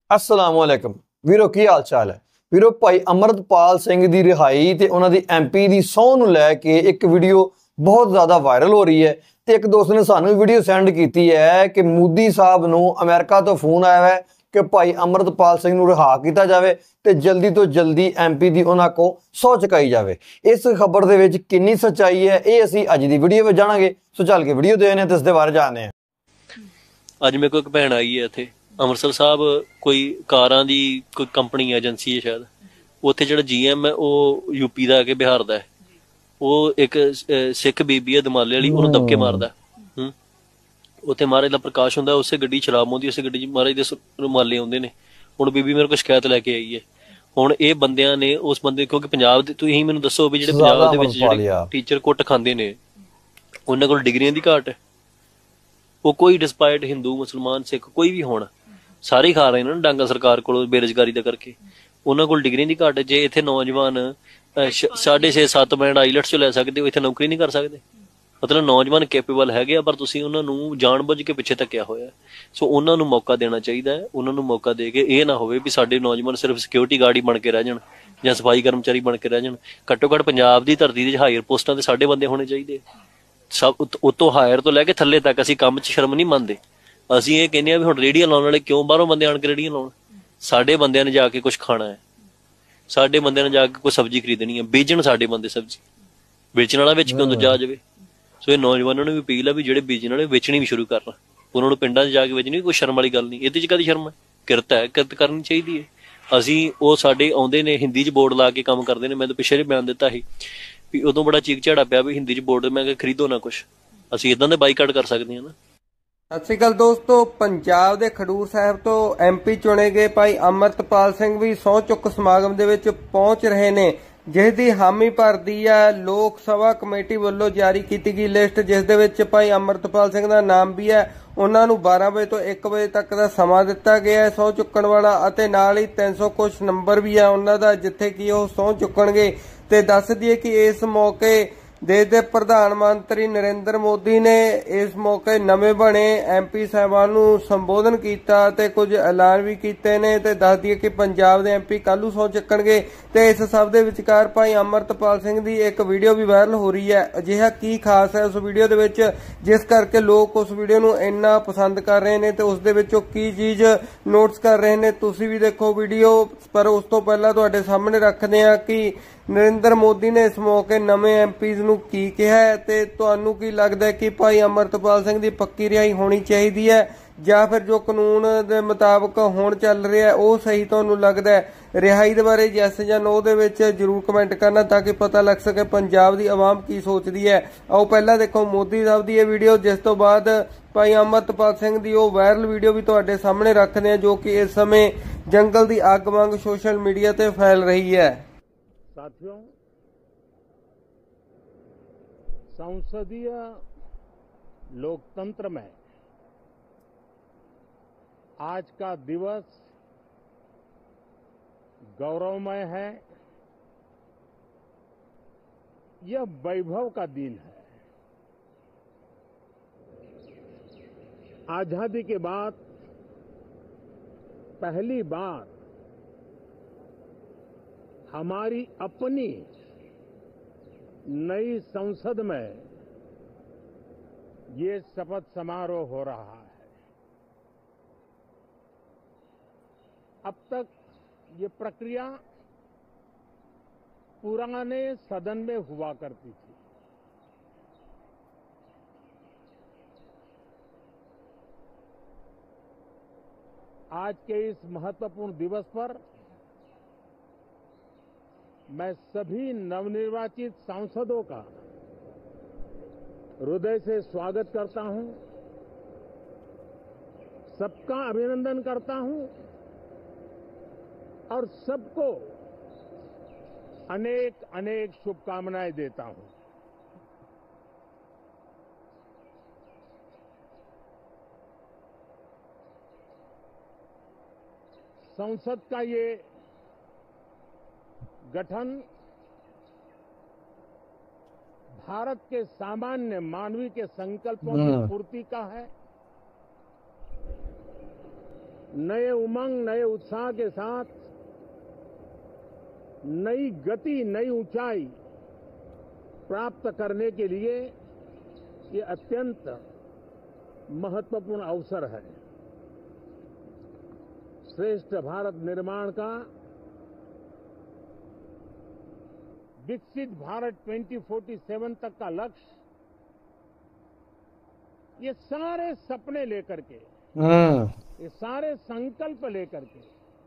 अस्सलाम वालेकुम ਵੀਰੋ ਕੀ ਹਾਲ ਚਾਲ ਹੈ ਵੀਰੋ ਭਾਈ ਅਮਰਤਪਾਲ ਸਿੰਘ ਦੀ ਰਿਹਾਈ ਤੇ ਉਹਨਾਂ ਦੀ ਐਮਪੀ ਦੀ ਸਹੁੰ ਨੂੰ ਲੈ ਕੇ ਇੱਕ ਵੀਡੀਓ ਬਹੁਤ ਜ਼ਿਆਦਾ ਵਾਇਰਲ ਹੋ ਰਹੀ ਹੈ ਤੇ ਇੱਕ ਦੋਸਤ ਨੇ ਸਾਨੂੰ ਵੀਡੀਓ ਸੈਂਡ ਕੀਤੀ ਹੈ ਕਿ ਮੋਦੀ ਸਾਹਿਬ ਨੂੰ ਅਮਰੀਕਾ ਤੋਂ ਫੋਨ ਆਇਆ ਹੈ ਕਿ ਭਾਈ ਅਮਰਤਪਾਲ ਸਿੰਘ ਨੂੰ ਰਿਹਾ ਕੀਤਾ ਜਾਵੇ ਤੇ ਜਲਦੀ ਤੋਂ ਜਲਦੀ ਐਮਪੀ ਦੀ ਉਹਨਾਂ ਕੋ ਸਹੁੰ ਚੁਕਾਈ ਜਾਵੇ। ਇਸ ਖਬਰ ਦੇ ਵਿੱਚ ਕਿੰਨੀ ਸੱਚਾਈ ਹੈ ਇਹ ਅਸੀਂ ਅੱਜ ਦੀ ਵੀਡੀਓ ਵਿੱਚ ਜਾਣਾਂਗੇ। ਸੋ ਚੱਲ ਕੇ ਵੀਡੀਓ ਦੇਖਦੇ ਹਾਂ ਤੇ ਇਸ ਦੇ ਬਾਰੇ ਜਾਣਦੇ ਹਾਂ। ਅੱਜ ਮੇਰੇ ਕੋਲ ਇੱਕ ਭੈਣ ਆਈ ਹੈ ਇੱਥੇ ਅੰਮ੍ਰਿਤਸਰ ਸਾਹਿਬ, ਕੋਈ ਕਾਰਾਂ ਦੀ ਕੋਈ ਕੰਪਨੀ ਏਜੰਸੀ ਹੈ ਸ਼ਾਇਦ, ਉੱਥੇ ਜਿਹੜਾ GM ਹੈ ਉਹ ਯੂਪੀ ਦਾ ਹੈ ਕਿ ਬਿਹਾਰ ਦਾ ਹੈ। ਉਹ ਇੱਕ ਸਿੱਖ ਬੀਬੀ ਹੈ ਦਮਾਲੇ ਵਾਲੀ, ਉਹਨੂੰ ਦਬਕੇ ਮਾਰਦਾ। ਉੱਥੇ ਮਹਾਰਾਜ ਦਾ ਪ੍ਰਕਾਸ਼ ਹੁੰਦਾ, ਉਸੇ ਗੱਡੀ ਸ਼ਰਾਬ ਆਉਂਦੀ, ਉਸੇ ਗੱਡੀ 'ਚ ਮਹਾਰਾਜ ਦੇ ਰੁਮਾਲੇ ਆਉਂਦੇ ਨੇ। ਹੁਣ ਬੀਬੀ ਮੇਰੇ ਕੋਲ ਸ਼ਿਕਾਇਤ ਲੈ ਕੇ ਆਈ ਹੈ। ਹੁਣ ਇਹ ਬੰਦਿਆਂ ਨੇ ਉਸ ਬੰਦੇ, ਕਿਉਂਕਿ ਪੰਜਾਬ ਦੇ, ਤੁਸੀਂ ਮੈਨੂੰ ਦੱਸੋ ਵੀ ਜਿਹੜੇ ਪੰਜਾਬ ਦੇ ਵਿੱਚ ਜਿਹੜੇ ਟੀਚਰ ਕੁੱਟ ਖਾਂਦੇ ਨੇ ਉਹਨਾਂ ਕੋਲ ਡਿਗਰੀਆਂ ਦੀ ਘਾਟ ਹੈ। ਉਹ ਕੋਈ ਡਿਸਪਾਈਟ ਹਿੰਦੂ ਮੁਸਲਮਾਨ ਸਿੱਖ ਕੋਈ ਵੀ ਹੋਣ, ਸਾਰੇ ਹੀ ਖਾ ਰਹੇ ਨੇ ਨਾ ਡਾਂਗਾ ਸਰਕਾਰ ਕੋਲੋਂ ਬੇਰੁਜ਼ਗਾਰੀ ਦਾ ਕਰਕੇ। ਉਹਨਾਂ ਕੋਲ ਡਿਗਰੀ ਦੀ ਘਾਟ। ਜੇ ਇੱਥੇ ਨੌਜਵਾਨ 6.5-7 ਬੈਂਡ ਆਈਲੈਟਸ ਚੋਂ ਲੈ ਸਕਦੇ ਹੋ, ਇੱਥੇ ਨੌਕਰੀ ਨਹੀਂ ਕਰ ਸਕਦੇ। ਮਤਲਬ ਨੌਜਵਾਨ ਕੈਪੇਬਲ ਹੈਗੇ ਆ, ਪਰ ਤੁਸੀਂ ਉਹਨਾਂ ਨੂੰ ਜਾਣਬੁੱਝ ਕੇ ਪਿੱਛੇ ਧੱਕਿਆ ਹੋਇਆ। ਸੋ ਉਹਨਾਂ ਨੂੰ ਮੌਕਾ ਦੇਣਾ ਚਾਹੀਦਾ ਹੈ। ਉਹਨਾਂ ਨੂੰ ਮੌਕਾ ਦੇ ਕੇ ਇਹ ਨਾ ਹੋਵੇ ਵੀ ਸਾਡੇ ਨੌਜਵਾਨ ਸਿਰਫ ਸਿਕਿਉਰਿਟੀ ਗਾਰਡ ਹੀ ਬਣ ਕੇ ਰਹਿ ਜਾਣ ਜਾਂ ਸਫਾਈ ਕਰਮਚਾਰੀ ਬਣ ਕੇ ਰਹਿ ਜਾਣ। ਘੱਟੋ ਘੱਟ ਪੰਜਾਬ ਦੀ ਧਰਤੀ ਦੇ ਹਾਇਰ ਪੋਸਟਾਂ ਤੇ ਸਾਡੇ ਬੰਦੇ ਹੋਣੇ ਚਾਹੀਦੇ। ਸਭ ਉਤੋਂ ਹਾਇਰ ਤੋਂ ਲੈ ਕੇ ਥੱਲੇ ਤੱਕ। ਅਸੀਂ ਕੰਮ 'ਚ ਸ਼ਰਮ ਨਹੀਂ ਮੰਨਦੇ। ਅਸੀਂ ਇਹ ਕਹਿੰਦੇ ਹਾਂ ਵੀ ਹੁਣ ਰੇਹੜੀਆਂ ਲਾਉਣ ਵਾਲੇ ਕਿਉਂ ਬਾਹਰੋਂ ਬੰਦੇ ਆਣ ਕੇ ਰੇਹੜੀਆਂ ਲਾਉਣ? ਸਾਡੇ ਬੰਦਿਆਂ ਨੇ ਜਾ ਕੇ ਕੁਝ ਖਾਣਾ ਹੈ, ਸਾਡੇ ਬੰਦਿਆਂ ਨੇ ਜਾ ਕੇ ਕੋਈ ਸਬਜ਼ੀ ਖਰੀਦਣੀ ਹੈ, ਬੀਜਣ ਸਾਡੇ ਬੰਦੇ ਸਬਜ਼ੀ। ਵੇਚਣ ਵਾਲਾ ਵਿੱਚ ਕਿਉਂ ਦੂਜਾ ਆ ਜਾਵੇ? ਸੋ ਇਹ ਨੌਜਵਾਨਾਂ ਨੂੰ ਵੀ ਅਪੀਲ ਆ ਵੀ ਜਿਹੜੇ ਬੀਜਣ ਵਾਲੇ ਵੇਚਣੀ ਵੀ ਸ਼ੁਰੂ ਕਰਨ। ਉਹਨਾਂ ਨੂੰ ਪਿੰਡਾਂ 'ਚ ਜਾ ਕੇ ਵੇਚਣੀ ਕੋਈ ਸ਼ਰਮ ਵਾਲੀ ਗੱਲ ਨਹੀਂ। ਇਹਦੇ 'ਚ ਕਾਹਦੀ ਸ਼ਰਮ ਹੈ? ਕਿਰਤ ਹੈ, ਕਿਰਤ ਕਰਨੀ ਚਾਹੀਦੀ ਹੈ। ਅਸੀਂ ਉਹ ਸਾਡੇ ਆਉਂਦੇ ਨੇ ਹਿੰਦੀ 'ਚ ਬੋਰਡ ਲਾ ਕੇ ਕੰਮ ਕਰਦੇ ਨੇ। ਮੈਂ ਤਾਂ ਪਿੱਛੇ ਬਿਆਨ ਦਿੱਤਾ ਸੀ ਵੀ ਉਦੋਂ ਬੜਾ ਚੀਕ ਝਾੜਾ ਪਿਆ ਵੀ ਹਿੰਦੀ 'ਚ ਬੋਰਡ, ਮੈਂ ਕਿਹਾ ਖਰੀਦੋ ਨਾ ਕੁਛ। ਅਸੀਂ ਇਦਾਂ ਦੇ ਬਾਈਕਾਟ ਕਰ ਸਕਦੇ ਹਾਂ ਨਾ। ਸਤਿ ਸ਼੍ਰੀ ਅਕਾਲ ਦੋਸਤੋ, ਪੰਜਾਬ ਦੇ ਖਡੂਰ ਸਾਹਿਬ ਤੋਂ MP ਚੁਣੇ ਗਏ ਭਾਈ ਅਮਰਤਪਾਲ ਸਿੰਘ ਵੀ ਸਹੁੰ ਚੁੱਕ ਸਮਾਗਮ ਦੇ ਵਿੱਚ ਪਹੁੰਚ ਰਹੇ ਨੇ, ਜਿਸ ਦੀ ਹਾਮੀ ਭਰਦੀ ਹੈ ਲੋਕ ਸਭਾ ਕਮੇਟੀ ਵੱਲੋਂ ਜਾਰੀ ਕੀਤੀ ਗਈ ਲਿਸਟ, ਜਿਸ ਦੇ ਵਿੱਚ ਭਾਈ ਅਮਰਤਪਾਲ ਸਿੰਘ ਦਾ ਨਾਮ ਵੀ ਹੈ। ਉਹਨਾਂ ਨੂੰ 12 ਵਜੇ ਤੋਂ 1 ਵਜੇ ਤੱਕ ਦਾ ਸਮਾਂ ਦਿੱਤਾ ਗਿਆ ਹੈ ਸਹੁੰ ਚੁੱਕਣ ਵਾਲਾ, ਅਤੇ ਨਾਲ ਹੀ 300 ਕੁਛ ਨੰਬਰ ਵੀ ਹੈ ਉਹਨਾਂ ਦਾ ਜਿੱਥੇ ਕਿ ਉਹ ਸਹੁੰ ਚੁੱਕਣਗੇ। ਤੇ ਦੱਸ ਦਈਏ ਕਿ ਇਸ ਮੌਕੇ ਦੇਸ਼ ਦੇ ਪ੍ਰਧਾਨ ਮੰਤਰੀ ਨਰਿੰਦਰ ਮੋਦੀ ਨੇ ਇਸ ਮੌਕੇ ਨਵੇਂ ਬਣੇ MP ਸਾਹਿਬਾਨ ਨੂੰ ਸੰਬੋਧਨ ਕੀਤਾ ਤੇ ਕੁਝ ਐਲਾਨ ਵੀ ਕੀਤੇ ਨੇ। ਤੇ ਦੱਸ ਦਈਏ ਕਿ ਪੰਜਾਬ ਦੇ MP ਕੱਲ੍ਹ ਨੂੰ ਸਹੁੰ ਚੁੱਕਣਗੇ। ਤੇ ਇਸ ਸਭ ਦੇ ਵਿਚਕਾਰ ਭਾਈ ਅਮਰਤਪਾਲ ਸਿੰਘ ਦੀ ਇੱਕ ਵੀਡੀਓ ਵੀ ਵਾਇਰਲ ਹੋ ਰਹੀ ਹੈ। ਅਜਿਹਾ ਕੀ ਖਾਸ ਹੈ ਉਸ ਵੀਡੀਓ ਦੇ ਵਿੱਚ ਜਿਸ ਕਰਕੇ ਲੋਕ ਉਸ ਵੀਡੀਓ ਨੂੰ ਇੰਨਾ ਪਸੰਦ ਕਰ ਰਹੇ ਨੇ ਤੇ ਉਸ ਦੇ ਵਿੱਚੋਂ ਕੀ ਚੀਜ਼ ਨੋਟਿਸ ਕਰ ਰਹੇ ਨੇ? ਤੁਸੀਂ ਵੀ ਦੇਖੋ ਵੀਡੀਓ। ਪਰ ਉਸ ਤੋਂ ਪਹਿਲਾਂ ਤੁਹਾਡੇ ਸਾਹਮਣੇ ਰੱਖਦੇ ਹਾਂ ਕਿ ਨਰਿੰਦਰ ਮੋਦੀ ਨੇ ਇਸ ਮੌਕੇ ਨਵੇਂ MPs ਨੂੰ ਕੀ ਕਿਹਾ ਹੈ ਤੇ ਤੁਹਾਨੂੰ ਕੀ ਲੱਗਦਾ ਹੈ ਕਿ ਭਾਈ ਅਮਰਤਪਾਲ ਸਿੰਘ ਦੀ ਪੱਕੀ ਰਿਹਾਈ ਹੋਣੀ ਚਾਹੀਦੀ ਹੈ ਜਾਂ ਫਿਰ ਜੋ ਕਾਨੂੰਨ ਦੇ ਮੁਤਾਬਕ ਹੁਣ ਚੱਲ ਰਿਹਾ ਉਹ ਸਹੀ ਤੁਹਾਨੂੰ ਲੱਗਦਾ ਹੈ? ਰਿਹਾਈ ਦੇ ਬਾਰੇ ਯੈਸ ਜਾਂ ਨੋ ਦੇ ਵਿੱਚ ਜਰੂਰ ਕਮੈਂਟ ਕਰਨਾ ਤਾਂ ਕਿ ਪਤਾ ਲੱਗ ਸਕੇ ਪੰਜਾਬ ਦੀ ਆਵਾਮ ਕੀ ਸੋਚਦੀ ਹੈ। ਆਓ ਪਹਿਲਾਂ ਦੇਖੋ ਮੋਦੀ ਸਾਹਿਬ ਦੀ ਇਹ ਵੀਡੀਓ, ਜਿਸ ਤੋਂ ਬਾਅਦ ਭਾਈ ਅਮਰਤਪਾਲ ਸਿੰਘ ਦੀ ਉਹ ਵਾਇਰਲ ਵੀਡੀਓ ਵੀ ਤੁਹਾਡੇ ਸਾਹਮਣੇ ਰੱਖਦੇ ਹਾਂ ਜੋ ਕਿ ਇਸ ਸਮੇਂ ਜੰਗਲ ਦੀ ਅੱਗ ਵਾਂਗ ਸੋਸ਼ਲ मीडिया ਤੇ फैल रही है। साथियों, संसदीय लोकतंत्र में आज का दिवस गौरवमय है। यह वैभव का दिन है। आजादी के बाद पहली बार हमारी अपनी नई संसद में ये शपथ समारोह हो रहा है। अब तक ये प्रक्रिया पुराने सदन में हुआ करती थी। आज के इस महत्वपूर्ण दिवस पर मैं सभी नवनिर्वाचित सांसदों का हृदय से स्वागत करता हूं, सबका अभिनंदन करता हूं और सबको अनेक अनेक शुभकामनाएं देता हूं। संसद का ये गठन भारत के सामान्य मानवीय के संकल्पों की पूर्ति का है। नए उमंग, नए उत्साह के साथ नई गति, नई ऊंचाई प्राप्त करने के लिए ये अत्यंत महत्वपूर्ण अवसर है। श्रेष्ठ भारत निर्माण का, विकसित भारत 2047 तक का लक्ष्य, ये सारे सपने लेकर के, ये सारे संकल्प लेकर के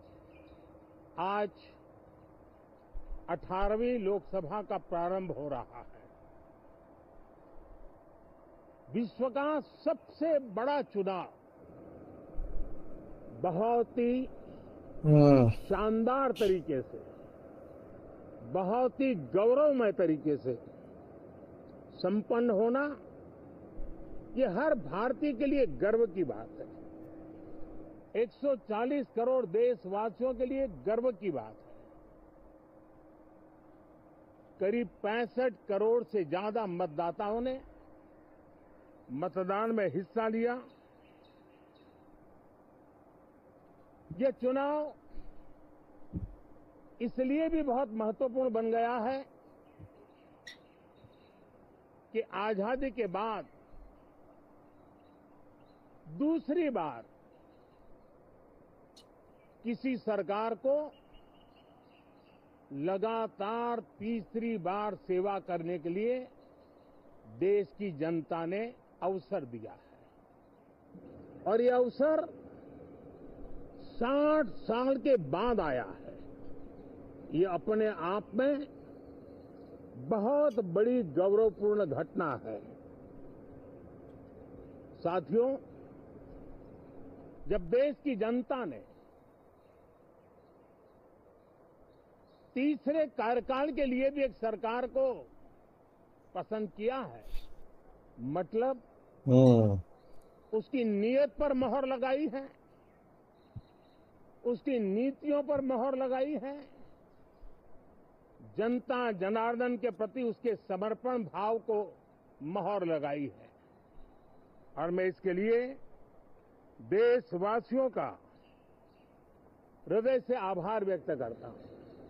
आज 18वीं लोकसभा का प्रारंभ हो रहा है। विश्व का सबसे बड़ा चुनाव बहुत ही शानदार तरीके से, बहुत ही गौरवमय तरीके से संपन्न होना, ये हर भारतीय के लिए गर्व की बात है। 140 करोड़ देशवासियों के लिए गर्व की बात है। करीब 65 करोड़ से ज्यादा मतदाताओं ने मतदान में हिस्सा लिया। ये चुनाव इसलिए भी बहुत महत्वपूर्ण बन गया है कि आजादी के बाद दूसरी बार किसी सरकार को लगातार तीसरी बार सेवा करने के लिए देश की जनता ने अवसर दिया है। और ये अवसर 60 साल के बाद आया है। ये अपने आप में बहुत बड़ी गौरवपूर्ण घटना है। साथियों, जब देश की जनता ने तीसरे कार्यकाल के लिए भी एक सरकार को पसंद किया है, मतलब उसकी नीयत पर मोहर लगाई है, उसकी नीतियों पर मोहर लगाई है, जनता जनार्दन के प्रति उसके समर्पण भाव को मोहर लगाई है। और मैं इसके लिए देशवासियों का हृदय से आभार व्यक्त करता हूं।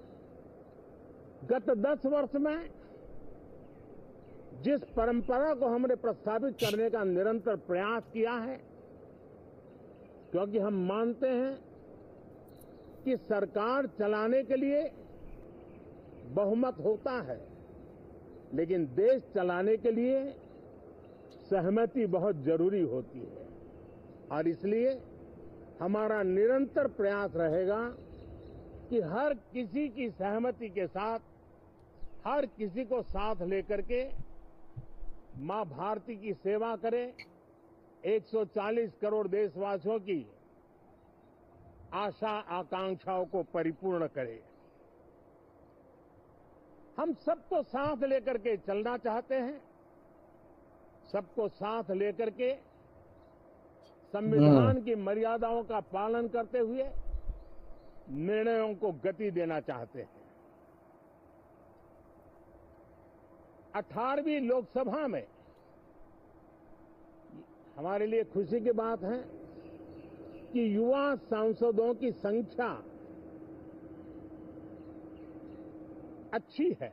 गत 10 वर्ष में जिस परंपरा को हमने प्रस्तावित करने का निरंतर प्रयास किया है, क्योंकि हम मानते हैं कि सरकार चलाने के लिए बहुमत होता है, लेकिन देश चलाने के लिए सहमति बहुत जरूरी होती है। और इसलिए हमारा निरंतर प्रयास रहेगा कि हर किसी की सहमति के साथ, हर किसी को साथ लेकर के मां भारती की सेवा करें, 140 करोड़ देशवासियों की आशा आकांक्षाओं को परिपूर्ण करें। हम सबको साथ लेकर के चलना चाहते हैं, सबको साथ लेकर के संविधान की मर्यादाओं का पालन करते हुए निर्णयों को गति देना चाहते हैं। 18वीं लोकसभा में हमारे लिए खुशी की बात है कि युवा सांसदों की संख्या अच्छी है।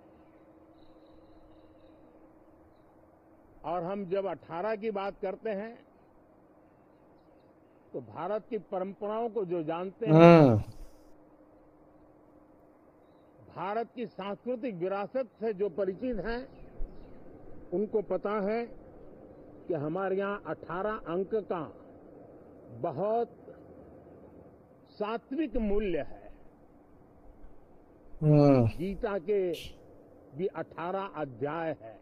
और हम जब 18 की बात करते हैं तो भारत की परंपराओं को जो जानते हैं, भारत की सांस्कृतिक विरासत से जो परिचित हैं, उनको पता है कि हमारे यहाँ 18 अंक का बहुत सात्विक मूल्य है। गीता के भी 18 अध्याय है।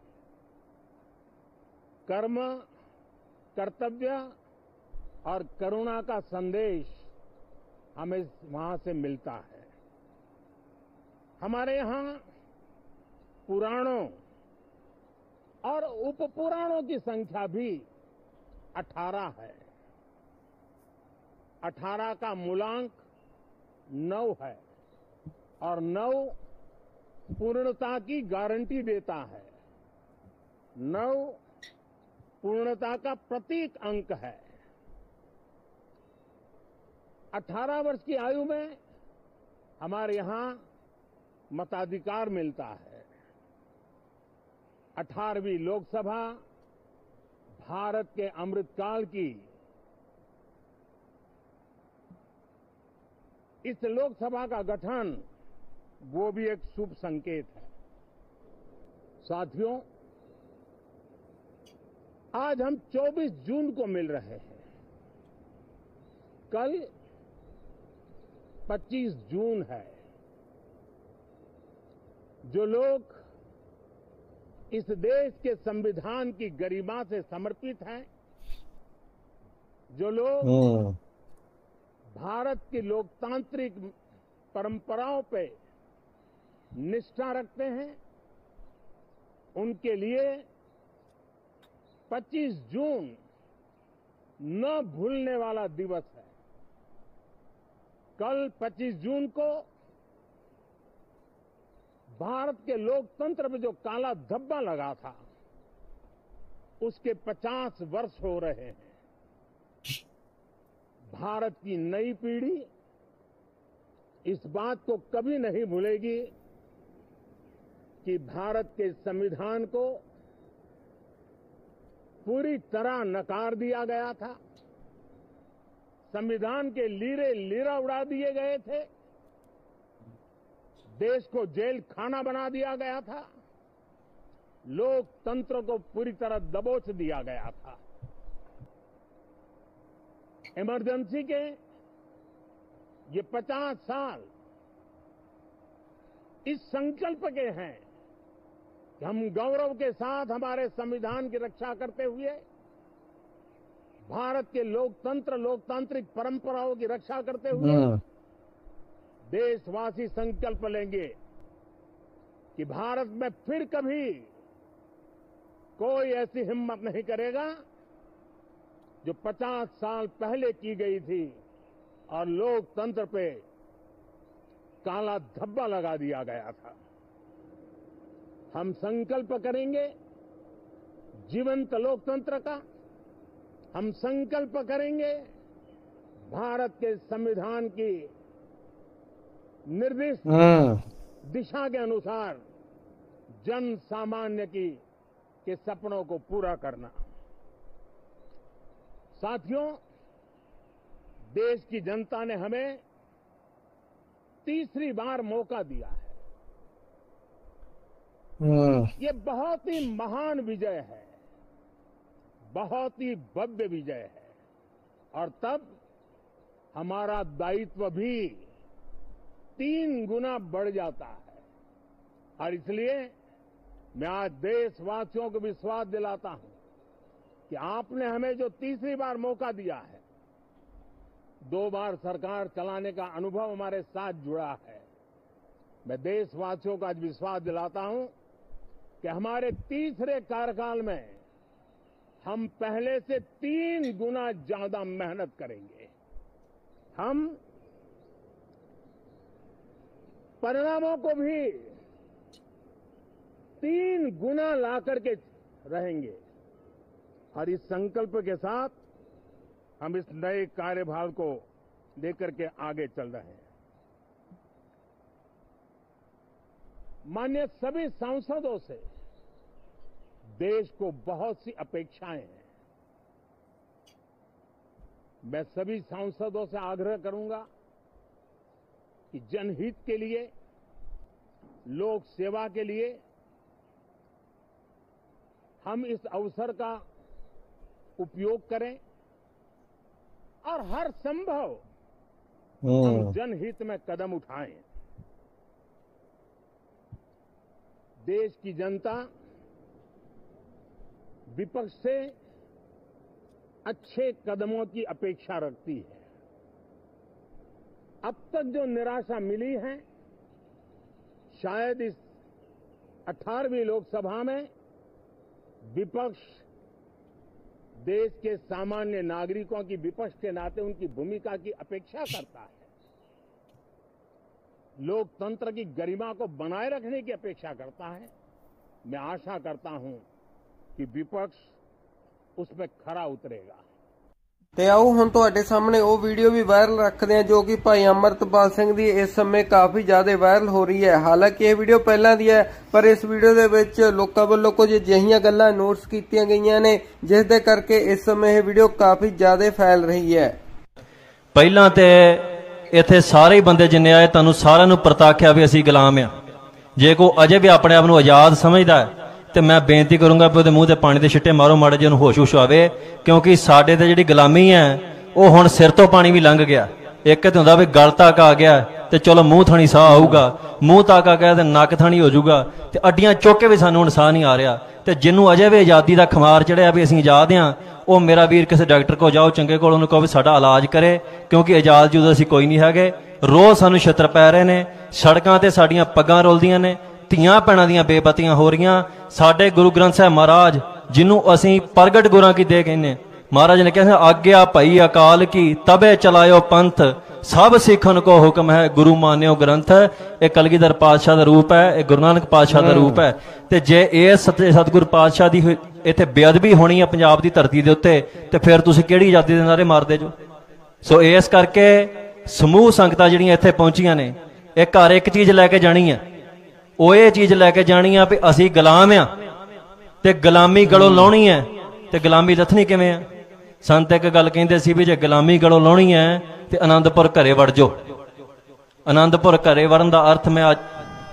कर्म, कर्तव्य और करुणा का संदेश हमें वहां से मिलता है। हमारे यहाँ पुराणों और उपपुराणों की संख्या भी 18 है। 18 का मूलांक 9 है और 9 पूर्णता की गारंटी देता है। 9 पूर्णता का प्रतीक अंक है। 18 वर्ष की आयु में हमारे यहां मताधिकार मिलता है। 18वीं लोकसभा भारत के अमृतकाल की इस लोकसभा का गठन वो भी एक शुभ संकेत है। साथियों, आज हम 24 जून को मिल रहे हैं। कल 25 जून है। जो लोग इस देश के संविधान की गरिमा से समर्पित हैं, जो लोग भारत की लोकतांत्रिक परंपराओं पे निष्ठा रखते हैं, उनके लिए 25 जून न भूलने वाला दिवस है। कल 25 जून को भारत के लोकतंत्र में जो काला धब्बा लगा था, उसके 50 वर्ष हो रहे हैं। भारत की नई पीढ़ी इस बात को कभी नहीं भूलेगी कि भारत के संविधान को पूरी तरह नकार दिया गया था। संविधान के लीरे लीरा उड़ा दिए गए थे। देश को जेल खाना बना दिया गया था। लोकतंत्र को पूरी तरह दबोच दिया गया था। इमरजेंसी के ये 50 साल इस संकल्प के हैं कि हम गौरव के साथ हमारे संविधान की रक्षा करते हुए भारत के लोकतंत्र लोकतांत्रिक परंपराओं की रक्षा करते हुए देशवासी संकल्प लेंगे कि भारत में फिर कभी कोई ऐसी हिम्मत नहीं करेगा जो 50 साल पहले की गई थी और लोकतंत्र पे काला धब्बा लगा दिया गया था। हम संकल्प करेंगे जीवंत लोकतंत्र का। हम संकल्प करेंगे भारत के संविधान की निर्दिष्ट दिशा के अनुसार जन सामान्य के सपनों को पूरा करना। साथियों, देश की जनता ने हमें तीसरी बार मौका दिया है। ये बहुत ही महान विजय है, बहुत ही भव्य विजय है। और तब हमारा दायित्व भी 3 गुना बढ़ जाता है। और इसलिए मैं आज देशवासियों को विश्वास दिलाता हूं कि आपने हमें जो तीसरी बार मौका दिया है, 2 बार सरकार चलाने का अनुभव हमारे साथ जुड़ा है। मैं देशवासियों को आज विश्वास दिलाता हूं कि हमारे तीसरे कार्यकाल में हम पहले से 3 गुना ज्यादा मेहनत करेंगे। हम परिणामों को भी 3 गुना ला करके रहेंगे। और इस संकल्प के साथ हम इस नए कार्यभार को लेकर के आगे चल रहे हैं। माननीय सभी सांसदों से देश को बहुत सी अपेक्षाएं हैं। मैं सभी सांसदों से आग्रह करूंगा कि जनहित के लिए, लोक सेवा के लिए हम इस अवसर का उपयोग करें और हर संभव हम जनहित में कदम उठाएं। देश की जनता विपक्ष से अच्छे कदमों की अपेक्षा रखती है। अब तक जो निराशा मिली है, शायद इस 18वीं लोकसभा में विपक्ष देश के सामान्य नागरिकों की विपक्ष के नाते उनकी भूमिका की अपेक्षा करता है। लोकतंत्र की गरिमा को बनाए रखने की अपेक्षा करता है। मैं आशा करता हूं कि विपक्ष उसमें खरा उतरेगा। ਤੇ ਆਓ ਹੁਣ ਤੁਹਾਡੇ ਸਾਹਮਣੇ ਉਹ ਵੀਡੀਓ ਵੀ ਵਾਇਰਲ ਰੱਖਦੇ ਹਾਂ ਜੋ ਕਿ ਭਾਈ ਅਮਰਤਪਾਲ ਸਿੰਘ ਦੀ ਇਸ ਸਮੇਂ ਕਾਫੀ ਜ਼ਿਆਦਾ ਵਾਇਰਲ ਹੋ ਰਹੀ ਹੈ। ਹਾਲਾਂਕਿ ਇਹ ਵੀਡੀਓ ਪਹਿਲਾਂ ਦੀ ਹੈ, ਪਰ ਇਸ ਵੀਡੀਓ ਦੇ ਵਿੱਚ ਲੋਕਾਂ ਵੱਲੋਂ ਕੁਝ ਅਜਿਹੀਆਂ ਗੱਲਾਂ ਨੋਟਿਸ ਕੀਤੀਆਂ ਗਈਆਂ ਨੇ ਜਿਸ ਦੇ ਕਰਕੇ ਇਸ ਸਮੇਂ ਇਹ ਵੀਡੀਓ ਕਾਫੀ ਜ਼ਿਆਦਾ ਫੈਲ ਰਹੀ ਹੈ। ਪਹਿਲਾਂ ਤੇ ਇੱਥੇ ਸਾਰੇ ਬੰਦੇ ਜਿੰਨੇ ਆਏ ਤੁਹਾਨੂੰ ਸਾਰਿਆਂ ਨੂੰ ਪ੍ਰਤਾਖਿਆ ਵੀ ਅਸੀਂ ਗੁਲਾਮ ਆ। ਜੇ ਕੋਈ ਅਜੇ ਵੀ ਆਪਣੇ ਆਪ ਨੂੰ ਆਜ਼ਾਦ ਸਮਝਦਾ ਹੈ ਤੇ ਮੈਂ ਬੇਨਤੀ ਕਰੂੰਗਾ ਵੀ ਉਹਦੇ ਮੂੰਹ ਤੇ ਪਾਣੀ ਦੇ ਛਿੱਟੇ ਮਾਰੋ, ਮਾੜੇ ਜਿਹੇ ਉਹਨੂੰ ਹੋਸ਼ ਆਵੇ, ਕਿਉਂਕਿ ਸਾਡੇ ਤੇ ਜਿਹੜੀ ਗੁਲਾਮੀ ਹੈ ਉਹ ਹੁਣ ਸਿਰ ਤੋਂ ਪਾਣੀ ਵੀ ਲੰਘ ਗਿਆ। ਇੱਕ ਤੇ ਹੁੰਦਾ ਵੀ ਗਲ ਤੱਕ ਆ ਗਿਆ ਤੇ ਚਲੋ ਮੂੰਹ ਥਣੀ ਸਾਹ ਆਊਗਾ, ਮੂੰਹ ਤੱਕ ਆ ਗਿਆ ਤੇ ਨੱਕ ਥਣੀ ਹੋ ਜਾਊਗਾ, ਤੇ ਅੱਡੀਆਂ ਚੁੱਕ ਕੇ ਵੀ ਸਾਨੂੰ ਹੁਣ ਸਾਹ ਨਹੀਂ ਆ ਰਿਹਾ। ਤੇ ਜਿਹਨੂੰ ਅਜੇ ਵੀ ਆਜ਼ਾਦੀ ਦਾ ਖਮਾਰ ਚੜਿਆ ਵੀ ਅਸੀਂ ਆਜ਼ਾਦ ਹਾਂ, ਉਹ ਮੇਰਾ ਵੀਰ ਕਿਸੇ ਡਾਕਟਰ ਕੋਲ ਜਾਓ ਚੰਗੇ ਕੋਲ, ਉਹਨੂੰ ਕਹੋ ਵੀ ਸਾਡਾ ਇਲਾਜ ਕਰੇ, ਕਿਉਂਕਿ ਆਜ਼ਾਦ ਜਦੋਂ ਅਸੀਂ ਕੋਈ ਨਹੀਂ ਹੈਗੇ। ਰੋਜ਼ ਸਾਨੂੰ ਛਿੱਤਰ ਪੈ ਰਹੇ ਨੇ, ਸੜਕਾਂ ਤੇ ਸਾਡੀਆਂ ਪੱਗਾਂ ਰੁਲਦੀਆਂ ਨੇ, ਧੀਆਂ ਭੈਣਾਂ ਦੀਆਂ ਬੇਪਤੀਆਂ ਹੋ ਰਹੀਆਂ। ਸਾਡੇ ਗੁਰੂ ਗ੍ਰੰਥ ਸਾਹਿਬ ਮਹਾਰਾਜ ਜਿਹਨੂੰ ਅਸੀਂ ਪ੍ਰਗਟ ਗੁਰਾਂ ਕੀ ਦੇ ਕਹਿੰਦੇ, ਮਹਾਰਾਜ ਨੇ ਕਿਹਾ ਆਗਿਆ ਭਈ ਅਕਾਲ ਕੀ ਤਬੇ ਚਲਾਇਓ ਪੰਥ, ਸਭ ਸਿੱਖਨ ਕੋ ਹੁਕਮ ਹੈ ਗੁਰੂ ਮਾਨਿਓ ਗ੍ਰੰਥ। ਇਹ ਕਲਗੀਧਰ ਪਾਤਸ਼ਾਹ ਦਾ ਰੂਪ ਹੈ, ਇਹ ਗੁਰੂ ਨਾਨਕ ਪਾਤਸ਼ਾਹ ਦਾ ਰੂਪ ਹੈ। ਤੇ ਜੇ ਇਹ ਸਤਿਗੁਰ ਪਾਤਸ਼ਾਹ ਦੀ ਇੱਥੇ ਬੇਅਦਬੀ ਹੋਣੀ ਹੈ ਪੰਜਾਬ ਦੀ ਧਰਤੀ ਦੇ ਉੱਤੇ, ਤੇ ਫਿਰ ਤੁਸੀਂ ਕਿਹੜੀ ਆਜ਼ਾਦੀ ਦੇ ਨਾਰੇ ਮਾਰਦੇ ਜੋ? ਸੋ ਇਸ ਕਰਕੇ ਸਮੂਹ ਸੰਗਤਾਂ ਜਿਹੜੀਆਂ ਇੱਥੇ ਪਹੁੰਚੀਆਂ ਨੇ, ਇਹ ਘਰ ਇੱਕ ਚੀਜ਼ ਲੈ ਕੇ ਜਾਣੀ ਹੈ, ਉਹ ਇਹ ਚੀਜ਼ ਲੈ ਕੇ ਜਾਣੀ ਆ ਵੀ ਅਸੀਂ ਗੁਲਾਮ ਆ ਤੇ ਗੁਲਾਮੀ ਗਲੋਂ ਲਾਉਣੀ ਹੈ। ਤੇ ਗੁਲਾਮੀ ਲੱਥਣੀ ਕਿਵੇਂ ਆ? ਸੰਤ ਇੱਕ ਗੱਲ ਕਹਿੰਦੇ ਸੀ ਵੀ ਜੇ ਗੁਲਾਮੀ ਗਲੋਂ ਲਾਉਣੀ ਹੈ ਤੇ ਆਨੰਦਪੁਰ ਘਰੇ ਵੜ ਜਾਓ। ਆਨੰਦਪੁਰ ਘਰੇ ਵੜਨ ਦਾ ਅਰਥ ਮੈਂ ਅੱਜ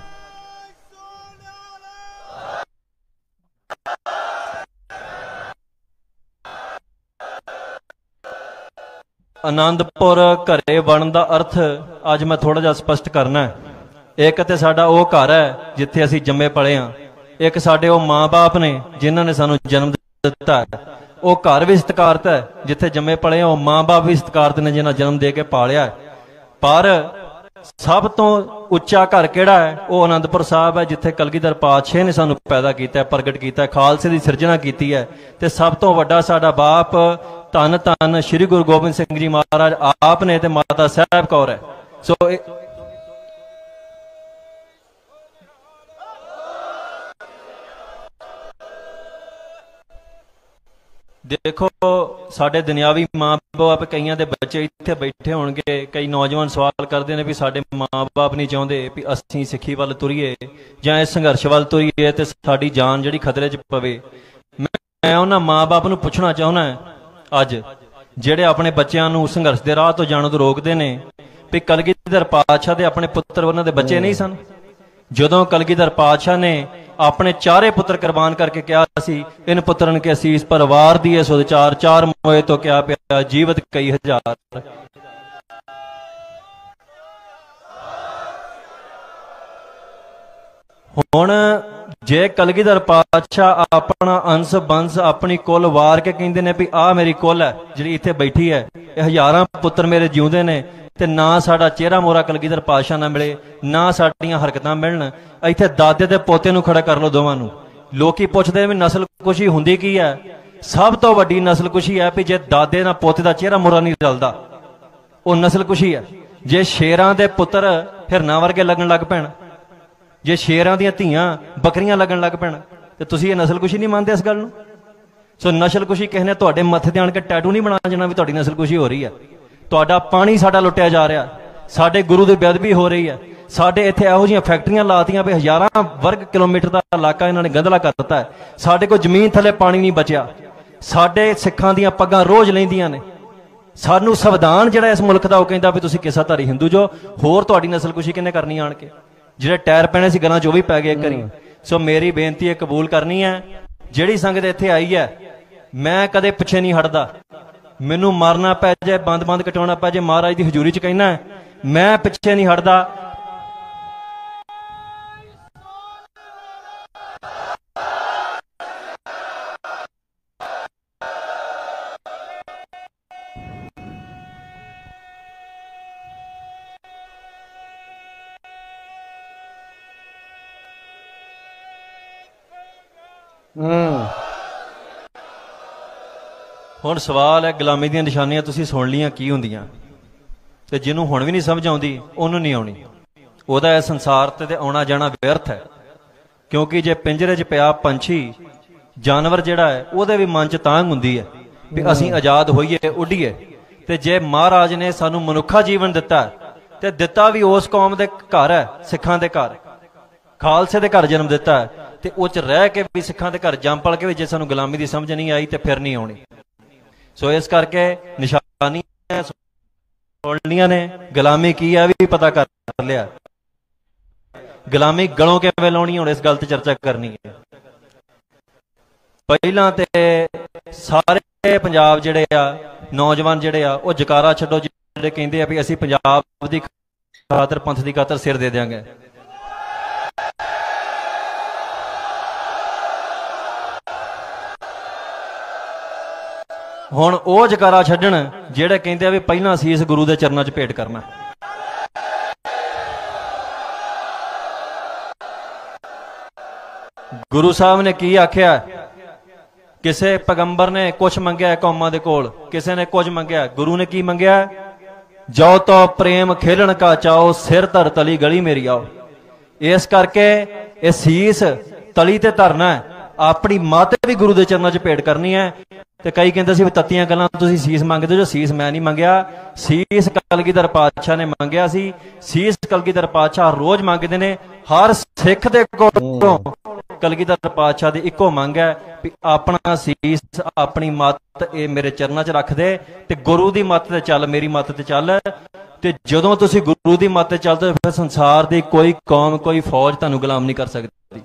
ਆਨੰਦਪੁਰ ਘਰੇ ਵੜਨ ਦਾ ਅਰਥ ਅੱਜ ਮੈਂ ਥੋੜਾ ਜਿਹਾ ਸਪਸ਼ਟ ਕਰਨਾ ਹੈ। ਇੱਕ ਤੇ ਸਾਡਾ ਉਹ ਘਰ ਹੈ ਜਿੱਥੇ ਅਸੀਂ ਜੰਮੇ ਪਲੇ ਹਾਂ, ਇੱਕ ਸਾਡੇ ਉਹ ਮਾਂ-ਬਾਪ ਨੇ ਜਿਨ੍ਹਾਂ ਨੇ ਸਾਨੂੰ ਜਨਮ ਦਿੱਤਾ ਹੈ। ਉਹ ਘਰ ਵੀ ਸਤਿਕਾਰਤ ਹੈ ਜਿੱਥੇ ਜੰਮੇ ਪਲੇ ਹਾਂ, ਉਹ ਮਾਂ-ਬਾਪ ਵੀ ਸਤਿਕਾਰਤ ਨੇ ਜਿਨ੍ਹਾਂ ਜਨਮ ਦੇ ਕੇ ਪਾਲਿਆ ਹੈ। ਪਰ ਸਭ ਤੋਂ ਉੱਚਾ ਘਰ ਕਿਹੜਾ ਹੈ? ਉਹ ਆਨੰਦਪੁਰ ਸਾਹਿਬ ਹੈ, ਜਿੱਥੇ ਕਲਗੀਧਰ ਪਾਤਸ਼ਾਹ ਨੇ ਸਾਨੂੰ ਪੈਦਾ ਕੀਤਾ, ਪ੍ਰਗਟ ਕੀਤਾ, ਖਾਲਸੇ ਦੀ ਸਿਰਜਣਾ ਕੀਤੀ ਹੈ। ਤੇ ਸਭ ਤੋਂ ਵੱਡਾ ਸਾਡਾ ਬਾਪ ਧੰਨ ਧੰਨ ਸ੍ਰੀ ਗੁਰੂ ਗੋਬਿੰਦ ਸਿੰਘ ਜੀ ਮਹਾਰਾਜ ਆਪ ਨੇ ਤੇ ਮਾਤਾ ਸਾਹਿਬ ਕੌਰ ਹੈ। ਸੋ ਦੇਖੋ, ਸਾਡੇ ਦੁਨਿਆਵੀ ਮਾਂ-ਬਾਪ, ਕਈਆਂ ਦੇ ਬੱਚੇ ਇੱਥੇ ਬੈਠੇ ਹੋਣਗੇ, ਕਈ ਨੌਜਵਾਨ ਸਵਾਲ ਕਰਦੇ ਨੇ ਵੀ ਸਾਡੇ ਮਾਂ-ਬਾਪ ਨਹੀਂ ਚਾਹੁੰਦੇ ਵੀ ਅਸੀਂ ਸਿੱਖੀ ਵੱਲ ਤੁਰੀਏ ਜਾਂ ਇਸ ਸੰਘਰਸ਼ ਵੱਲ ਤੁਰੀਏ ਤੇ ਸਾਡੀ ਜਾਨ ਜਿਹੜੀ ਖਤਰੇ 'ਚ ਪਵੇ। ਮੈਂ ਉਹਨਾਂ ਮਾਂ-ਬਾਪ ਨੂੰ ਪੁੱਛਣਾ ਚਾਹੁੰਦਾ ਅੱਜ, ਜਿਹੜੇ ਆਪਣੇ ਬੱਚਿਆਂ ਨੂੰ ਸੰਘਰਸ਼ ਦੇ ਰਾਹ ਤੋਂ ਜਾਣ ਤੋਂ ਰੋਕਦੇ ਨੇ, ਵੀ ਕਲਗੀਧਰ ਪਾਤਸ਼ਾਹ ਦੇ ਆਪਣੇ ਪੁੱਤਰ ਉਹਨਾਂ ਦੇ ਬੱਚੇ ਨਹੀਂ ਸਨ? ਜਦੋਂ ਕਲਗੀਧਰ ਪਾਤਸ਼ਾਹ ਨੇ ਆਪਣੇ ਚਾਰੇ ਪੁੱਤਰ ਕੁਰਬਾਨ ਕਰਕੇ ਕਿਹਾ ਸੀ, ਇਨ ਪੁੱਤਰਨ ਕੇ ਅਸੀਸ ਪਰਿਵਾਰ ਦੀਏ ਸੁਧ ਚਾਰ, ਚਾਰ ਮੋਏ ਤੋਂ ਕਿਆ ਪਿਆ ਜੀਵਤ ਕਈ ਹਜ਼ਾਰ। ਹੁਣ ਜੇ ਕਲਗੀਧਰ ਪਾਤਸ਼ਾਹ ਆਪਣਾ ਅੰਸ਼ ਬੰਸ ਆਪਣੀ ਕੁੱਲ ਵਾਰ ਕੇ ਕਹਿੰਦੇ ਨੇ ਵੀ ਆਹ ਮੇਰੀ ਕੁੱਲ ਹੈ ਜਿਹੜੀ ਇੱਥੇ ਬੈਠੀ ਹੈ, ਇਹ ਹਜ਼ਾਰਾਂ ਪੁੱਤਰ ਮੇਰੇ ਜਿਉਂਦੇ ਨੇ, ਤੇ ਨਾ ਸਾਡਾ ਚਿਹਰਾ ਮੋਰਾ ਕਲਗੀਧਰ ਪਾਤਸ਼ਾਹ ਨਾ ਮਿਲੇ, ਨਾ ਸਾਡੀਆਂ ਹਰਕਤਾਂ ਮਿਲਣ, ਇੱਥੇ ਦਾਦੇ ਤੇ ਪੋਤੇ ਨੂੰ ਖੜਾ ਕਰ ਲਓ ਦੋਵਾਂ ਨੂੰ। ਲੋਕੀ ਪੁੱਛਦੇ ਵੀ ਨਸਲ ਕੁਸ਼ੀ ਹੁੰਦੀ ਕੀ ਹੈ? ਸਭ ਤੋਂ ਵੱਡੀ ਨਸਲ ਕੁਸ਼ੀ ਹੈ ਵੀ ਜੇ ਦਾਦੇ ਨਾਲ ਪੋਤੇ ਦਾ ਚਿਹਰਾ ਮੋਰਾ ਨਹੀਂ ਰਲਦਾ, ਉਹ ਨਸਲ ਕੁਸ਼ੀ ਹੈ। ਜੇ ਸ਼ੇਰਾਂ ਦੇ ਪੁੱਤਰ ਹਿਰਨਾਂ ਵਰਗੇ ਲੱਗਣ ਲੱਗ ਪੈਣ, ਜੇ ਸ਼ੇਰਾਂ ਦੀਆਂ ਧੀਆਂ ਬੱਕਰੀਆਂ ਲੱਗਣ ਲੱਗ ਪੈਣ, ਤੇ ਤੁਸੀਂ ਇਹ ਨਸਲ ਕੁਸ਼ੀ ਨਹੀਂ ਮੰਨਦੇ ਇਸ ਗੱਲ ਨੂੰ? ਸੋ ਨਸਲ ਕੁਸ਼ੀ ਕਿਸੇ ਨੇ ਤੁਹਾਡੇ ਮੱਥੇ ਤੇ ਆਣ ਕੇ ਟੈਟੂ ਨਹੀਂ ਬਣਾ ਜਾਣਾ ਵੀ ਤੁਹਾਡੀ ਨਸਲ ਕੁਸ਼ੀ ਹੋ ਰਹੀ ਹੈ। ਤੁਹਾਡਾ ਪਾਣੀ ਸਾਡਾ ਲੁੱਟਿਆ ਜਾ ਰਿਹਾ, ਸਾਡੇ ਗੁਰੂ ਦੀ ਬੇਅਦਬੀ ਹੋ ਰਹੀ ਹੈ, ਸਾਡੇ ਇੱਥੇ ਇਹੋ ਜਿਹੀਆਂ ਫੈਕਟਰੀਆਂ ਲਾਤੀਆਂ ਵੀ ਹਜ਼ਾਰਾਂ ਵਰਗ ਕਿਲੋਮੀਟਰ ਦਾ ਇਲਾਕਾ ਇਹਨਾਂ ਨੇ ਗੰਧਲਾ ਕਰ ਦਿੱਤਾ ਹੈ। ਸਾਡੇ ਕੋਲ ਜ਼ਮੀਨ ਥੱਲੇ ਪਾਣੀ ਨਹੀਂ ਬਚਿਆ, ਸਾਡੇ ਸਿੱਖਾਂ ਦੀਆਂ ਪੱਗਾਂ ਰੋਜ਼ ਲੈਂਦੀਆਂ ਨੇ। ਸਾਨੂੰ ਸੰਵਿਧਾਨ ਜਿਹੜਾ ਇਸ ਮੁਲਕ ਦਾ ਉਹ ਕਹਿੰਦਾ ਵੀ ਤੁਸੀਂ ਕਿੱਸਾਧਾਰੀ ਹਿੰਦੂ ਜੋ, ਹੋਰ ਤੁਹਾਡੀ ਨਸਲ ਕੁਸ਼ੀ ਕਿਹਨੇ ਕਰਨੀ ਆਣ ਕੇ? ਜਿਹੜੇ ਟਾਇਰ ਪੈਣੇ ਸੀ ਗਲਾਂ 'ਚ ਉਹ ਵੀ ਪੈ ਗਏ ਇੱਕ ਵਾਰੀ। ਸੋ ਮੇਰੀ ਬੇਨਤੀ ਹੈ ਕਬੂਲ ਕਰਨੀ ਹੈ, ਜਿਹੜੀ ਸੰਗਤ ਇੱਥੇ ਆਈ ਹੈ, ਮੈਂ ਕਦੇ ਪਿੱਛੇ ਨਹੀਂ ਹਟਦਾ। ਮੈਨੂੰ ਮਾਰਨਾ ਪੈ ਜਾਏ, ਬੰਦ ਕਟਾਉਣਾ ਪੈ ਜਾਏ, ਮਹਾਰਾਜ ਦੀ ਹਜ਼ੂਰੀ 'ਚ ਕਹਿਣਾ ਮੈਂ ਪਿੱਛੇ ਨਹੀਂ ਹਟਦਾ। ਹੁਣ ਸਵਾਲ ਹੈ, ਗੁਲਾਮੀ ਦੀਆਂ ਨਿਸ਼ਾਨੀਆਂ ਤੁਸੀਂ ਸੁਣ ਲੀਆਂ ਕੀ ਹੁੰਦੀਆਂ, ਤੇ ਜਿਹਨੂੰ ਹੁਣ ਵੀ ਨਹੀਂ ਸਮਝ ਆਉਂਦੀ ਉਹਨੂੰ ਨਹੀਂ ਆਉਣੀ। ਉਹਦਾ ਇਸ ਸੰਸਾਰ ਤੇ ਆਉਣਾ ਜਾਣਾ ਵਿਅਰਥ ਹੈ, ਕਿਉਂਕਿ ਜੇ ਪਿੰਜਰੇ 'ਚ ਪਿਆ ਪੰਛੀ, ਜਾਨਵਰ ਜਿਹੜਾ ਹੈ, ਉਹਦੇ ਵੀ ਮਨ 'ਚ ਤਾਂਘ ਹੁੰਦੀ ਹੈ ਵੀ ਅਸੀਂ ਆਜ਼ਾਦ ਹੋਈਏ, ਉੱਡੀਏ। ਤੇ ਜੇ ਮਹਾਰਾਜ ਨੇ ਸਾਨੂੰ ਮਨੁੱਖਾ ਜੀਵਨ ਦਿੱਤਾ ਤੇ ਦਿੱਤਾ ਵੀ ਉਸ ਕੌਮ ਦੇ ਘਰ ਹੈ, ਸਿੱਖਾਂ ਦੇ ਘਰ, ਖਾਲਸੇ ਦੇ ਘਰ ਜਨਮ ਦਿੱਤਾ ਹੈ, ਤੇ ਉਹ ਚ ਰਹਿ ਕੇ ਵੀ ਸਿੱਖਾਂ ਦੇ ਘਰ ਜੰਮ ਪਲ ਕੇ ਵੀ ਜੇ ਸਾਨੂੰ ਗੁਲਾਮੀ ਦੀ ਸਮਝ ਨਹੀਂ ਆਈ ਤੇ ਫਿਰ ਨਹੀਂ ਆਉਣੀ। ਸੋ ਇਸ ਕਰਕੇ ਨਿਸ਼ਾਨੀਆਂ ਸੁਣਨੀਆਂ ਨੇ, ਗੁਲਾਮੀ ਕੀ ਹੈ ਵੀ ਪਤਾ ਕਰ ਲਿਆ, ਗੁਲਾਮੀ ਗਲੋਂ ਕਿਵੇਂ ਲਾਉਣੀ, ਹੁਣ ਇਸ ਗੱਲ ਤੇ ਚਰਚਾ ਕਰਨੀ ਹੈ। ਪਹਿਲਾਂ ਤੇ ਸਾਰੇ ਪੰਜਾਬ ਜਿਹੜੇ ਆ ਨੌਜਵਾਨ ਜਿਹੜੇ ਆ ਉਹ ਜਕਾਰਾ ਛੱਡੋ, ਜਿਹੜੇ ਕਹਿੰਦੇ ਆ ਵੀ ਅਸੀਂ ਪੰਜਾਬ ਦੀ ਖਾਤਰ, ਪੰਥ ਦੀ ਖਾਤਰ ਸਿਰ ਦੇ ਦਿਆਂਗੇ। ਹੁਣ ਉਹ ਜਕਾਰਾ ਛੱਡਣ ਜਿਹੜੇ ਕਹਿੰਦੇ ਆ ਵੀ ਪਹਿਲਾਂ ਸੀਸ ਗੁਰੂ ਦੇ ਚਰਨਾਂ 'ਚ ਭੇਟ ਕਰਨਾ। ਗੁਰੂ ਸਾਹਿਬ ਨੇ ਕੀ ਆਖਿਆ? ਕਿਸੇ ਪੈਗੰਬਰ ਨੇ ਕੁਝ ਮੰਗਿਆ ਕੌਮਾਂ ਦੇ ਕੋਲ, ਕਿਸੇ ਨੇ ਕੁਝ ਮੰਗਿਆ, ਗੁਰੂ ਨੇ ਕੀ ਮੰਗਿਆ? ਜੋ ਤੋ ਪ੍ਰੇਮ ਖੇਲਣ ਕਾ ਚਾਓ, ਸਿਰ ਧਰ ਤਲੀ ਗਲੀ ਮੇਰੀ ਆਓ। ਇਸ ਕਰਕੇ ਇਹ ਸੀਸ ਤਲੀ ਤੇ ਧਰਨਾ ਹੈ, ਆਪਣੀ ਮੱਤ ਵੀ ਗੁਰੂ ਦੇ ਚਰਨਾਂ 'ਚ ਭੇਟ ਕਰਨੀ ਹੈ। ਤੇ ਕਈ ਕਹਿੰਦੇ ਸੀ ਵੀ ਤੱਤੀਆਂ ਗੱਲਾਂ ਤੁਸੀਂ ਸੀਸ ਮੰਗਦੇ ਜੋ, ਸੀਸ ਮੈਂ ਨਹੀਂ ਮੰਗਿਆ, ਸੀਸ ਕਲਗੀਧਰ ਪਾਤਸ਼ਾਹ ਨੇ ਮੰਗਿਆ ਸੀ। ਸੀਸ ਕਲਗੀਧਰ ਪਾਤਸ਼ਾਹ ਰੋਜ਼ ਮੰਗਦੇ ਨੇ, ਹਰ ਸਿੱਖ ਦੇ ਕੋਲੋਂ ਕਲਗੀਧਰ ਪਾਤਸ਼ਾਹ ਦੀ ਇੱਕੋ ਮੰਗ ਹੈ ਵੀ ਆਪਣਾ ਸੀਸ, ਆਪਣੀ ਮੱਤ ਇਹ ਮੇਰੇ ਚਰਨਾਂ 'ਚ ਰੱਖ ਦੇ ਤੇ ਗੁਰੂ ਦੀ ਮੱਤ ਤੇ ਚੱਲ, ਮੇਰੀ ਮੱਤ ਤੇ ਚੱਲ। ਤੇ ਜਦੋਂ ਤੁਸੀਂ ਗੁਰੂ ਦੀ ਮੱਤ ਤੇ ਚੱਲਦੇ ਫਿਰ ਸੰਸਾਰ ਦੀ ਕੋਈ ਕੌਮ, ਕੋਈ ਫੌਜ ਤੁਹਾਨੂੰ ਗੁਲਾਮ ਨਹੀਂ ਕਰ ਸਕਦੀ।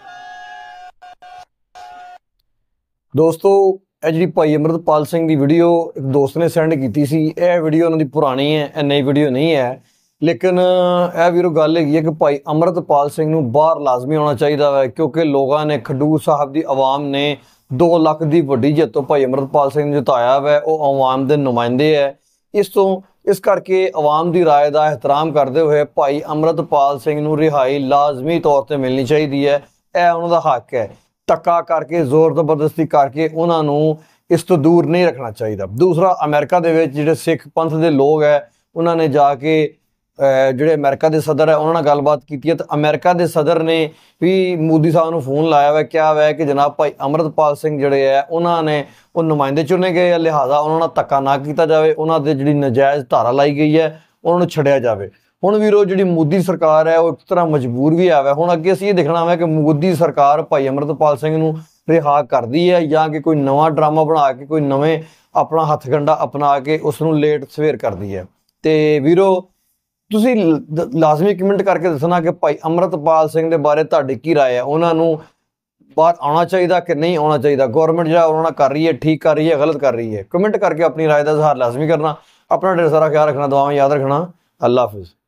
ਦੋਸਤੋ, ਇਹ ਜਿਹੜੀ ਭਾਈ ਅੰਮ੍ਰਿਤਪਾਲ ਸਿੰਘ ਦੀ ਵੀਡੀਓ ਇੱਕ ਦੋਸਤ ਨੇ ਸੈਂਡ ਕੀਤੀ ਸੀ, ਇਹ ਵੀਡੀਓ ਉਹਨਾਂ ਦੀ ਪੁਰਾਣੀ ਹੈ, ਇਹ ਨਈ ਵੀਡੀਓ ਨਹੀਂ ਹੈ। ਲੇਕਿਨ ਇਹ ਵੀਰੋ ਗੱਲ ਹੈਗੀ ਹੈ ਕਿ ਭਾਈ ਅੰਮ੍ਰਿਤਪਾਲ ਸਿੰਘ ਨੂੰ ਬਾਹਰ ਲਾਜ਼ਮੀ ਆਉਣਾ ਚਾਹੀਦਾ ਹੈ, ਕਿਉਂਕਿ ਲੋਕਾਂ ਨੇ, ਖਡੂਰ ਸਾਹਿਬ ਦੀ ਆਵਾਮ ਨੇ 2 ਲੱਖ ਦੀ ਵੱਡੀ ਜਿੱਤੋਂ ਭਾਈ ਅੰਮ੍ਰਿਤਪਾਲ ਸਿੰਘ ਨੂੰ ਜਿਤਾਇਆ ਹੈ। ਉਹ ਆਵਾਮ ਦੇ ਨੁਮਾਇੰਦੇ ਹੈ। ਇਸ ਕਰਕੇ ਆਵਾਮ ਦੀ ਰਾਏ ਦਾ ਇਹਤਰਾਮ ਕਰਦੇ ਹੋਏ ਭਾਈ ਅੰਮ੍ਰਿਤਪਾਲ ਸਿੰਘ ਨੂੰ ਰਿਹਾਈ ਲਾਜ਼ਮੀ ਤੌਰ ਤੇ ਮਿਲਣੀ ਚਾਹੀਦੀ ਹੈ। ਇਹ ਉਹਨਾਂ ਦਾ ਹੱਕ ਹੈ। ਧੱਕਾ ਕਰਕੇ, ਜ਼ੋਰ ਜ਼ਬਰਦਸਤੀ ਕਰਕੇ ਉਹਨਾਂ ਨੂੰ ਇਸ ਤੋਂ ਦੂਰ ਨਹੀਂ ਰੱਖਣਾ ਚਾਹੀਦਾ। ਦੂਸਰਾ, ਅਮਰੀਕਾ ਦੇ ਵਿੱਚ ਜਿਹੜੇ ਸਿੱਖ ਪੰਥ ਦੇ ਲੋਕ ਹੈ, ਉਹਨਾਂ ਨੇ ਜਾ ਕੇ ਜਿਹੜੇ ਅਮਰੀਕਾ ਦੇ ਸਦਰ ਹੈ ਉਹਨਾਂ ਨਾਲ ਗੱਲਬਾਤ ਕੀਤੀ ਹੈ। ਤਾਂ ਅਮਰੀਕਾ ਦੇ ਸਦਰ ਨੇ ਵੀ ਮੋਦੀ ਸਾਹਿਬ ਨੂੰ ਫੋਨ ਲਾਇਆ ਵਾ, ਕਿਹਾ ਵਾ ਕਿ ਜਨਾਬ ਭਾਈ ਅੰਮ੍ਰਿਤਪਾਲ ਸਿੰਘ ਜਿਹੜੇ ਹੈ ਉਹਨਾਂ ਨੇ ਉਹ ਨੁਮਾਇੰਦੇ ਚੁਣੇ ਗਏ ਆ, ਲਿਹਾਜ਼ਾ ਉਹਨਾਂ ਨਾਲ ਧੱਕਾ ਨਾ ਕੀਤਾ ਜਾਵੇ, ਉਹਨਾਂ ਦੇ ਜਿਹੜੀ ਨਜਾਇਜ਼ ਧਾਰਾ ਲਾਈ ਗਈ ਹੈ ਉਹਨਾਂ ਨੂੰ ਛੱਡਿਆ ਜਾਵੇ। ਹੁਣ ਵੀਰੋ, ਜਿਹੜੀ ਮੋਦੀ ਸਰਕਾਰ ਹੈ ਉਹ ਇੱਕ ਤਰ੍ਹਾਂ ਮਜਬੂਰ ਵੀ ਆ ਵਾ। ਹੁਣ ਅੱਗੇ ਅਸੀਂ ਇਹ ਦੇਖਣਾ ਵਾ ਕਿ ਮੋਦੀ ਸਰਕਾਰ ਭਾਈ ਅੰਮ੍ਰਿਤਪਾਲ ਸਿੰਘ ਨੂੰ ਰਿਹਾ ਕਰਦੀ ਹੈ ਜਾਂ ਕਿ ਕੋਈ ਨਵਾਂ ਡਰਾਮਾ ਬਣਾ ਕੇ, ਕੋਈ ਨਵੇਂ ਆਪਣਾ ਹੱਥਕੰਡਾ ਅਪਣਾ ਕੇ ਉਸ ਨੂੰ ਲੇਟ ਸਵੇਰ ਕਰਦੀ ਹੈ। ਤੇ ਵੀਰੋ, ਤੁਸੀਂ ਲਾਜ਼ਮੀ ਕਮੈਂਟ ਕਰਕੇ ਦੱਸਣਾ ਕਿ ਭਾਈ ਅੰਮ੍ਰਿਤਪਾਲ ਸਿੰਘ ਦੇ ਬਾਰੇ ਤੁਹਾਡੀ ਕੀ ਰਾਏ ਹੈ। ਉਹਨਾਂ ਨੂੰ ਬਾਹਰ ਆਉਣਾ ਚਾਹੀਦਾ ਕਿ ਨਹੀਂ ਆਉਣਾ ਚਾਹੀਦਾ? ਗੌਰਮੈਂਟ ਜਿਹੜਾ ਉਹਨਾਂ ਨਾਲ ਕਰ ਰਹੀ ਹੈ, ਠੀਕ ਕਰ ਰਹੀ ਹੈ, ਗਲਤ ਕਰ ਰਹੀ ਹੈ? ਕਮੈਂਟ ਕਰਕੇ ਆਪਣੀ ਰਾਏ ਦਾ ਇਜ਼ਹਾਰ ਲਾਜ਼ਮੀ ਕਰਨਾ। ਆਪਣਾ ਢੇਰ ਸਾਰਾ ਖਿਆਲ ਰੱਖਣਾ, ਦੁਆਵਾਂ ਯਾਦ ਰੱਖਣਾ। ਅੱਲਾ ਹਾਫਿਜ਼।